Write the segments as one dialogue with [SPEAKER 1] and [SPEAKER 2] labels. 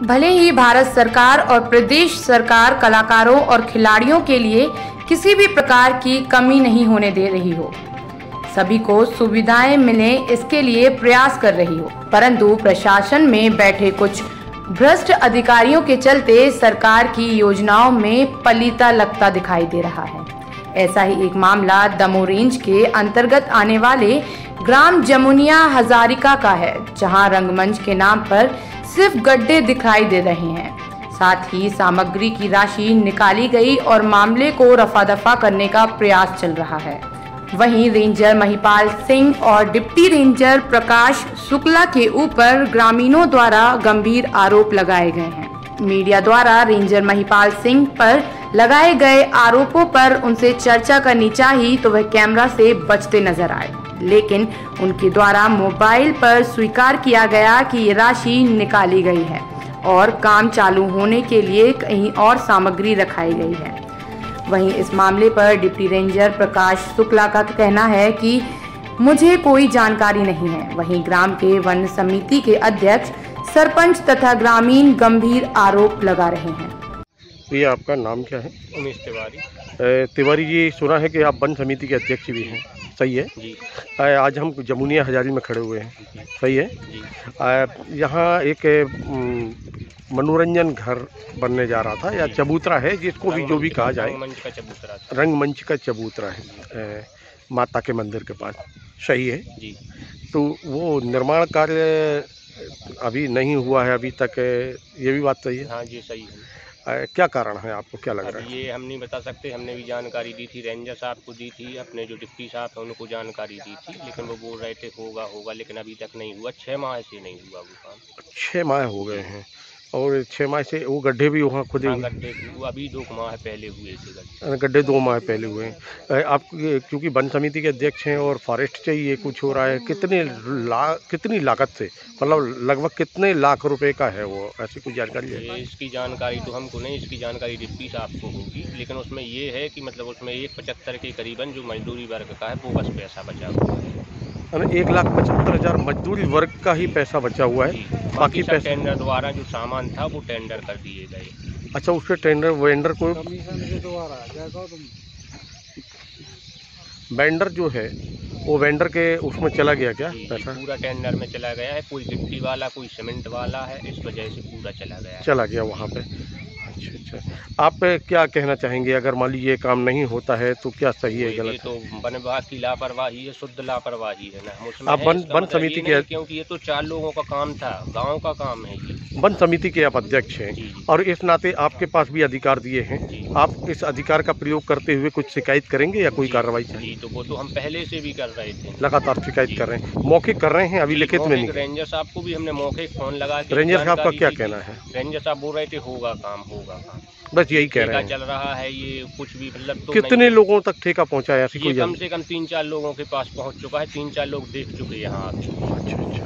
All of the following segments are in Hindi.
[SPEAKER 1] भले ही भारत सरकार और प्रदेश सरकार कलाकारों और खिलाड़ियों के लिए किसी भी प्रकार की कमी नहीं होने दे रही हो, सभी को सुविधाएं मिले इसके लिए प्रयास कर रही हो, परंतु प्रशासन में बैठे कुछ भ्रष्ट अधिकारियों के चलते सरकार की योजनाओं में पलीता लगता दिखाई दे रहा है। ऐसा ही एक मामला दमोह रेंज के अंतर्गत आने वाले ग्राम जमुनिया हजारिका का है, जहां रंगमंच के नाम पर सिर्फ गड्ढे दिखाई दे रहे हैं। साथ ही सामग्री की राशि निकाली गई और मामले को रफा दफा करने का प्रयास चल रहा है। वहीं रेंजर महिपाल सिंह और डिप्टी रेंजर प्रकाश शुक्ला के ऊपर ग्रामीणों द्वारा गंभीर आरोप लगाए गए हैं। मीडिया द्वारा रेंजर महिपाल सिंह पर लगाए गए आरोपों पर उनसे चर्चा करनी चाहिए तो वह कैमरा से बचते नजर आए, लेकिन उनके द्वारा मोबाइल पर स्वीकार किया गया कि ये राशि निकाली गई है और काम चालू होने के लिए कहीं और सामग्री रखाई गई है। वहीं इस मामले पर डिप्टी रेंजर प्रकाश शुक्ला का कहना है कि मुझे कोई जानकारी नहीं है। वहीं ग्राम के वन समिति के अध्यक्ष, सरपंच तथा ग्रामीण गंभीर आरोप लगा रहे हैं।
[SPEAKER 2] ये आपका नाम क्या है?
[SPEAKER 3] उमेश तिवारी।
[SPEAKER 2] तिवारी जी, सुना है कि आप वन समिति के अध्यक्ष भी हैं, सही है
[SPEAKER 3] जी?
[SPEAKER 2] आज हम जमुनिया हजारी में खड़े हुए हैं, सही है जी? यहाँ एक मनोरंजन घर बनने जा रहा था या चबूतरा है, जिसको भी जो भी कहा जाए, रंगमंच का चबूतरा है माता के मंदिर के पास, सही है
[SPEAKER 3] जी?
[SPEAKER 2] तो वो निर्माण कार्य अभी नहीं हुआ है अभी तक, ये भी बात सही है?
[SPEAKER 3] हाँ जी, सही है।
[SPEAKER 2] क्या कारण है, आपको क्या लग रहा है?
[SPEAKER 3] ये हम नहीं बता सकते, हमने भी जानकारी दी थी, रेंजर साहब को दी थी, अपने जो डिप्टी साहब हैं उनको जानकारी दी थी, लेकिन वो बोल रहे थे होगा, लेकिन अभी तक नहीं हुआ। 6 माह से नहीं हुआ वो काम।
[SPEAKER 2] 6 माह हो गए हैं और 6 माह से वो गड्ढे भी वहाँ खुदे हुए?
[SPEAKER 3] गड्ढे वो अभी 2 माह पहले हुए थे
[SPEAKER 2] गड्ढे 2 माह पहले हुए हैं। आप क्योंकि वन समिति के अध्यक्ष हैं और फॉरेस्ट से ये कुछ हो रहा है, कितनी लागत से, मतलब लगभग कितने लाख रुपए का है वो, ऐसी कुछ जानकारी है?
[SPEAKER 3] इसकी जानकारी तो हमको नहीं, इसकी जानकारी डिप्टी साहब को होगी, लेकिन उसमें ये है कि मतलब उसमें 1,75,000 के करीबन जो मजदूरी वर्ग का है वो बस पैसा बचा हुआ है।
[SPEAKER 2] 1,75,000 मजदूरी वर्ग का ही पैसा बचा हुआ है, बाकी पैसा
[SPEAKER 3] टेंडर द्वारा जो सामान था वो टेंडर कर दिए गए।
[SPEAKER 2] अच्छा, उसके टेंडर वेंडर को, वेंडर जो है वो वेंडर के उसमें चला गया क्या पैसा?
[SPEAKER 3] पूरा टेंडर में चला गया है, कोई गिट्टी वाला कोई सीमेंट वाला है, इस वजह से पूरा चला गया वहाँ पे। अच्छा, आप क्या कहना चाहेंगे, अगर मान लीजिए ये काम नहीं होता है तो क्या सही है, गलत? ये तो वन विभाग की लापरवाही है, शुद्ध लापरवाही है ना।
[SPEAKER 2] आप वन समिति के,
[SPEAKER 3] क्योंकि ये तो 4 लोगों का काम था, गांव का काम है ये।
[SPEAKER 2] वन समिति के आप अध्यक्ष हैं और इस नाते आपके पास भी अधिकार दिए हैं, आप इस अधिकार का प्रयोग करते हुए कुछ शिकायत करेंगे या कोई कार्रवाई?
[SPEAKER 3] जी, तो वो तो हम पहले से भी कर रहे थे,
[SPEAKER 2] लगातार शिकायत कर रहे हैं, मौखिक कर रहे हैं, अभी लिखित में नहीं।
[SPEAKER 3] रेंजर साहब को भी हमने मौखिक फोन लगा।
[SPEAKER 2] रेंजर साहब का क्या कहना है?
[SPEAKER 3] रेंजर साहब बोल रहे थे होगा काम,
[SPEAKER 2] बस यही कह रहे हैं।
[SPEAKER 3] चल रहा है ये, कुछ भी मतलब तो
[SPEAKER 2] कितने लोगों तक ठेका पहुंचा है?
[SPEAKER 3] ये कम से कम 3-4 लोगों के पास पहुंच चुका है, 3-4 लोग देख चुके हैं यहाँ।
[SPEAKER 2] अच्छा,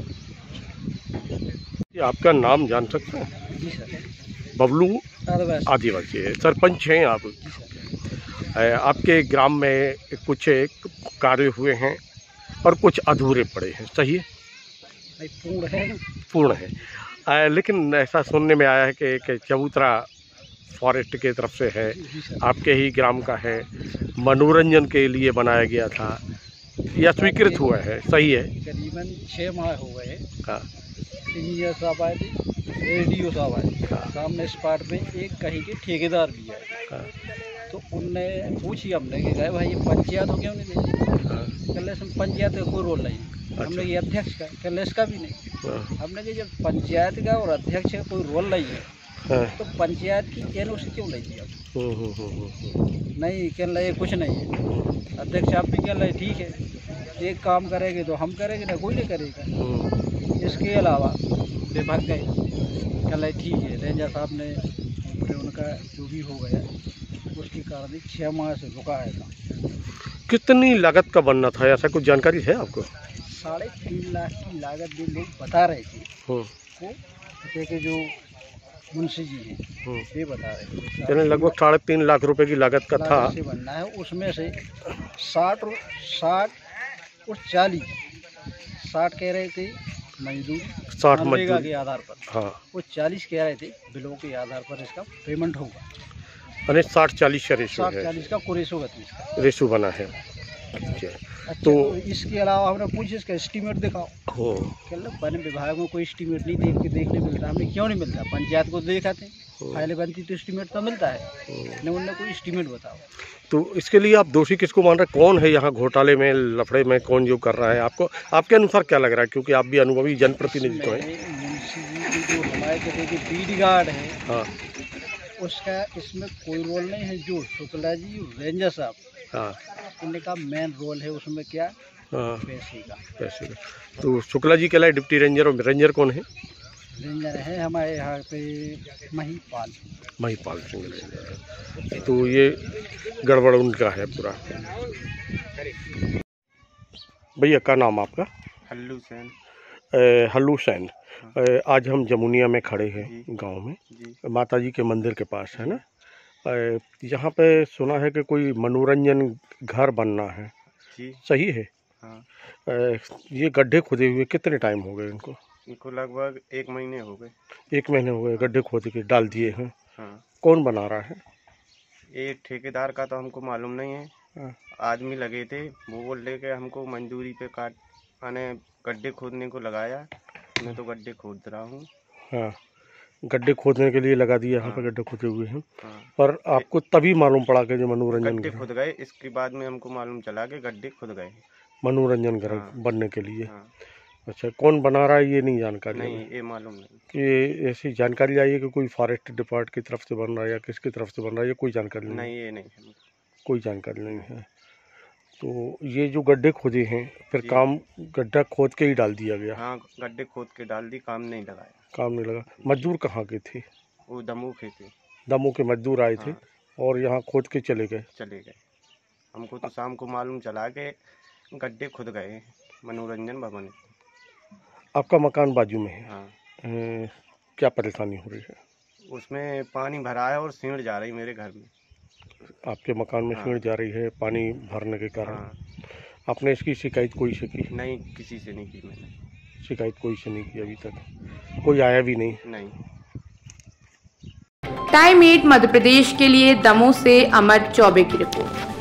[SPEAKER 2] ये आपका नाम जान सकते हैं?
[SPEAKER 4] जी सर।
[SPEAKER 2] बबलू आदिवासी है, सरपंच हैं आप। आपके ग्राम में कुछ कार्य हुए हैं और कुछ अधूरे पड़े हैं, सही है? पूर्ण है, लेकिन ऐसा सुनने में आया है कि एक चबूतरा फॉरेस्ट के तरफ से है, आपके ही ग्राम का है, मनोरंजन के लिए बनाया गया था, या स्वीकृत हुआ है, सही है?
[SPEAKER 4] करीबन 6 माह हो गए।
[SPEAKER 2] हाँ।
[SPEAKER 4] इंजीनियर साहब आए थे, ADO साहब आए थे, सामने स्पॉट पे एक कहीं के ठेकेदार भी आए, तो उनने पूछी हमने कि गए भाई ये पंचायत हो क्यों नहीं देती? कल पंचायत का कोई रोल नहीं। हमने ये अध्यक्ष का, कल इसका भी नहीं। हमने कि जब पंचायत का और अध्यक्ष का कोई रोल नहीं है तो पंचायत की NOC क्यों नहीं दिया? नहीं कह रहे कुछ नहीं है। अध्यक्ष आप भी कह रहे ठीक है, एक काम करेंगे तो हम करेंगे ना, कोई नहीं करेगा। इसके अलावा विभाग गए, कह रहे ठीक है, रेंजर साहब ने उनका जो भी हो गया उसके कारण 6 माह से रुका है काम।
[SPEAKER 2] कितनी लागत का बनना था, ऐसा कुछ जानकारी है आपको?
[SPEAKER 4] 3.5 लाख की लागत भी लोग बता रहे थे, वो के जो मुंशी जी हैं ये बता रहे थे,
[SPEAKER 2] लगभग 3.5 लाख रुपए की लागत का था
[SPEAKER 4] बनना है। उसमें से 60 और 40 60 कह रहे थे मजदूर
[SPEAKER 2] 60
[SPEAKER 4] मनरेगा
[SPEAKER 2] मजदूर
[SPEAKER 4] के आधार पर।
[SPEAKER 2] हाँ,
[SPEAKER 4] वो 40 कह रहे थे, बिलों के आधार पर इसका पेमेंट होगा।
[SPEAKER 2] यानी 60-40 का रेशो है,
[SPEAKER 4] 60-40 का कुरेसो गति इसका
[SPEAKER 2] रेशो बना है। अच्छा,
[SPEAKER 4] अच्छा,
[SPEAKER 2] तो
[SPEAKER 4] तो इसके अलावा हमने पूछे इसका एस्टीमेट दिखाओ।
[SPEAKER 2] हो
[SPEAKER 4] वन विभाग में कोई एस्टीमेट नहीं देखने मिलता। हमें क्यों नहीं मिलता? पंचायत को दिखाते, फाइलें बनती तो एस्टीमेट तो मिलता है, नहीं उनने कोई एस्टीमेट बताओ।
[SPEAKER 2] तो इसके लिए आप दोषी किसको मान रहे हैं? कौन है यहाँ घोटाले में, लफड़े में कौन जो कर रहा है? आपको, आपके अनुसार क्या लग रहा है? क्योंकि आप भी अनुभवी जनप्रतिनिधि तो हैं।
[SPEAKER 4] जो हमारे जगह के बीडी गार्ड है,
[SPEAKER 2] हाँ
[SPEAKER 4] उसका इसमें कोई रोल नहीं है। जो शुक्ला जी रेंजर साहब,
[SPEAKER 2] हाँ,
[SPEAKER 4] इनका मेन रोल है उसमें क्या,
[SPEAKER 2] हाँ,
[SPEAKER 4] पैसे का।
[SPEAKER 2] पैसे का। तो शुक्ला जी कहलाए डिप्टी रेंजर, और रेंजर कौन है?
[SPEAKER 4] रेंजर है हमारे यहाँ पे महिपाल
[SPEAKER 2] सिंह रेंजर। तो ये गड़बड़ उनका है पूरा। भैया क्या नाम आपका?
[SPEAKER 3] हल्लू सैन।
[SPEAKER 2] हल्लू सैन। आज हम जमुनिया में खड़े हैं गांव में, माता जी के मंदिर के पास है ना। यहाँ पे सुना है कि कोई मनोरंजन घर बनना है
[SPEAKER 3] जी,
[SPEAKER 2] सही है?
[SPEAKER 3] हाँ।
[SPEAKER 2] ये गड्ढे खोदे हुए कितने टाइम हो गए इनको?
[SPEAKER 3] इनको लगभग 1 महीने हो गए।
[SPEAKER 2] 1 महीने हो गए गड्ढे खोद के डाल दिए हैं।
[SPEAKER 3] हाँ।
[SPEAKER 2] कौन बना रहा है?
[SPEAKER 3] ये ठेकेदार का तो हमको मालूम नहीं है।
[SPEAKER 2] हाँ।
[SPEAKER 3] आदमी लगे थे, वो बोल रहे कि हमको मंजूरी पे काट आने गड्ढे खोदने को लगाया। मैं तो गड्ढे खोद रहा हूँ।
[SPEAKER 2] हाँ, गड्ढे खोदने के लिए लगा दिया। यहाँ
[SPEAKER 3] हाँ।
[SPEAKER 2] पे गड्ढे खोदे हुए हैं।
[SPEAKER 3] हाँ।
[SPEAKER 2] पर आपको तभी मालूम पड़ा कि जो मनोरंजन
[SPEAKER 3] गड्ढे
[SPEAKER 2] घर,
[SPEAKER 3] खुद गए, इसके बाद में हमको मालूम चला कि गड्ढे खुद गए।
[SPEAKER 2] मनोरंजन घर
[SPEAKER 3] हाँ।
[SPEAKER 2] बनने के लिए।
[SPEAKER 3] हाँ।
[SPEAKER 2] अच्छा, कौन बना रहा है ये नहीं जानकारी?
[SPEAKER 3] नहीं, ये मालूम नहीं।
[SPEAKER 2] ये ऐसी जानकारी आई है कि कोई फॉरेस्ट डिपार्ट की तरफ से बन रहा है या किसकी तरफ से बन रहा है, ये कोई जानकारी नहीं?
[SPEAKER 3] नहीं, ये नहीं है।
[SPEAKER 2] कोई जानकारी नहीं है। तो ये जो गड्ढे खोदे हैं, फिर
[SPEAKER 3] जी।
[SPEAKER 2] काम गड्ढा खोद के ही डाल दिया गया?
[SPEAKER 3] हाँ, गड्ढे खोद के डाल दी, काम नहीं लगाया।
[SPEAKER 2] काम नहीं लगा। मजदूर कहाँ के थे?
[SPEAKER 3] वो दमू के थे।
[SPEAKER 2] दमों के मजदूर आए थे
[SPEAKER 3] हाँ।
[SPEAKER 2] और यहाँ खोद के चले गए?
[SPEAKER 3] चले गए। हमको तो शाम को मालूम चला कि गड्ढे खुद गए मनोरंजन भवन।
[SPEAKER 2] आपका मकान बाजू में है।
[SPEAKER 3] हाँ।
[SPEAKER 2] क्या परेशानी हो रही है?
[SPEAKER 3] उसमें पानी भरा है और सीढ़ जा रही मेरे घर में।
[SPEAKER 2] आपके मकान में
[SPEAKER 3] हाँ।
[SPEAKER 2] सीढ़ जा रही है पानी भरने के कारण?
[SPEAKER 3] हाँ।
[SPEAKER 2] आपने इसकी शिकायत कोई से की?
[SPEAKER 3] नहीं, किसी से नहीं की मैंने।
[SPEAKER 2] शिकायत कोई से नहीं की अभी तक? कोई आया भी नहीं?
[SPEAKER 3] नहीं।
[SPEAKER 1] टाइम 8 मध्य प्रदेश के लिए दमोह से अमर चौबे की रिपोर्ट।